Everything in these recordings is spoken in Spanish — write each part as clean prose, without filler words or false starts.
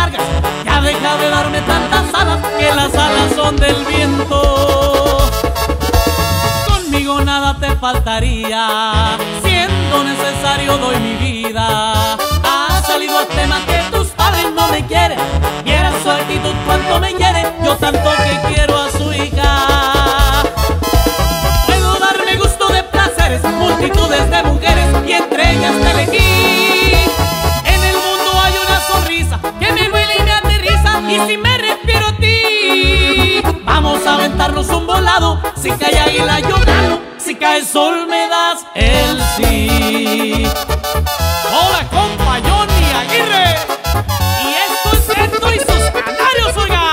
largas. Ya deja de darme tantas alas, que las alas son del viento. Conmigo nada te faltaría, siendo necesario doy mi vida. Ha salido el tema que tus padres no me quieren, vieran su actitud cuánto me quiere, yo tanto que quiero a su hija. Puedo darme gusto de placeres, multitudes de mujeres, y entre ellas te elegí. En el mundo hay una sonrisa que me duele y me aterriza, y si me refiero a ti, vamos a aventarnos un volado. Si cae águila yo gano, si cae sol me das el sí. Hola compa Johnny Aguirre, y esto es Héctor y sus canarios, oiga.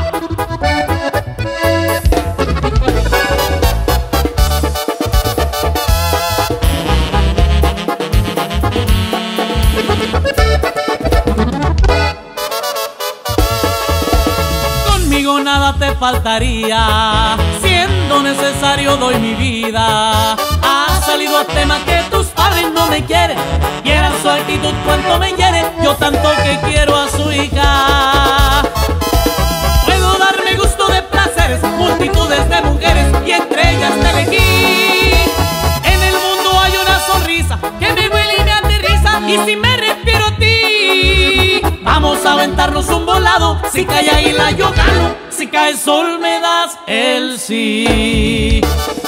Conmigo nada te faltaría, siendo necesario doy mi vida. Ha salido el tema que tus padres no me quieren, vieran su actitud cuánto me quiere, yo tanto que quiero a su hija. Puedo darme gusto de placeres, multitudes de mujeres, y entre ellas te elegí. En el mundo hay una sonrisa que me duele y me aterriza, y si me refiero a ti, vamos a aventarnos un volado. Si cae águila yo gano, si cae sol me das el sí.